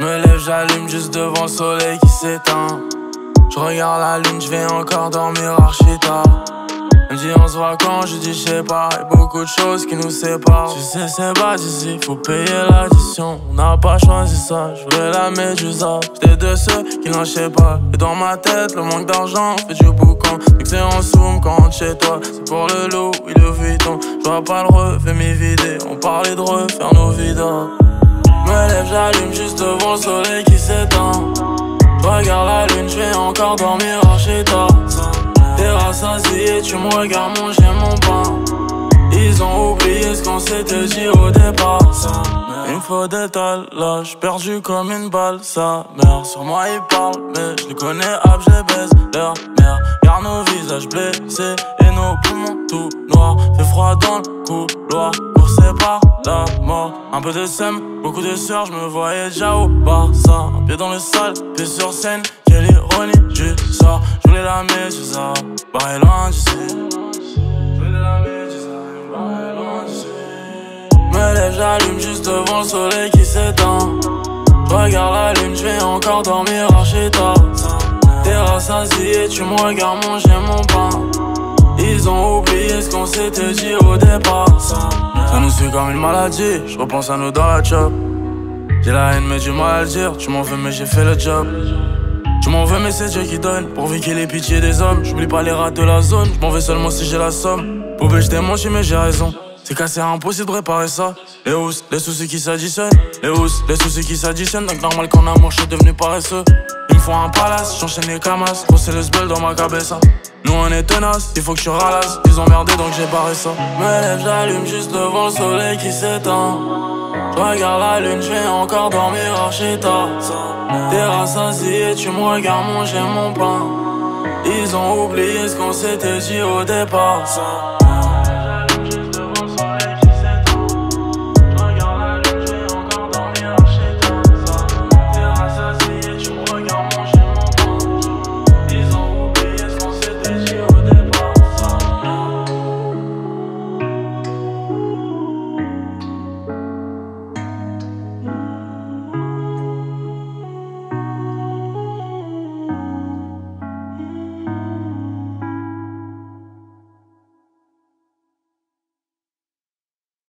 Me lève, j'allume juste devant le soleil qui s'éteint. Je regarde la lune, je vais encore dormir archi tard. Elle me dit on se voit quand, je dis je sais pas. Y'a beaucoup de choses qui nous séparent. Tu sais c'est bas ici, faut payer l'addition. On n'a pas choisi ça, je voulais la médusa. J'étais de ceux qui lâchaient pas. Et dans ma tête, le manque d'argent fait du boucan. Dès que c'est en zoom quand on rentre chez toi, c'est pour le loup, oui le Vuitton. Je vois pas le refait m'y vider, on parlait de refaire nos vidas. Me lève, j'allume juste devant le soleil qui s'éteint. Je regarde la lune, je vais encore dormir archi tard. T'es rassasié, tu me regardes manger mon pain. Ils ont oublié ce qu'on s'était dit au départ. Il me faut des talages, perdu comme une balle. Sa mère, sur moi ils parlent, mais je les connais, hop, je les baise. Leur mère, garde nos visages blessés et nos poumons tout noirs. Fait froid dans le couloir, coursé par la mort. Un peu de seum, beaucoup de sœurs, je me voyais déjà au Barça. Un pied dans le sale, pied sur scène, j'ai l'ironie du sort. Je voulais la médusa, barré loin d'ici. Me lève, j'allume juste devant le soleil qui s'éteint. Je regarde la lune, je vais encore dormir archi tard. T'es rassasié, tu me regardes manger mon pain. Ils ont oublié ce qu'on s'était dit au départ. Ça nous suit comme une maladie, je repense à nous dans la job. J'ai la haine mais du mal à le dire, tu m'en veux mais j'ai fait le job. Tu m'en veux mais c'est Dieu qui donne, pourvu qu'il ait pitié des hommes. J'oublie pas les rats de la zone, je m'en vais seulement si j'ai la somme. Poubelle j't'ai menti mais j'ai raison, c'est cassé impossible de réparer ça. Les housses, les soucis qui s'additionnent. Les housses, les soucis qui s'additionnent. Donc normal qu'en amour j'suis devenu paresseux. Ils me font un palace, j'enchaîne les camas. Gros c'est le sbel dans ma cabeza. Nous on est tenace, il faut que tu ralasses. Ils ont merdé donc j'ai barré ça. Me lève, j'allume juste devant le soleil qui s'éteint. Je regarde la lune, je vais encore dormir archi tard. T'es rassasié, tu me regardes manger mon pain. Ils ont oublié ce qu'on s'était dit au départ.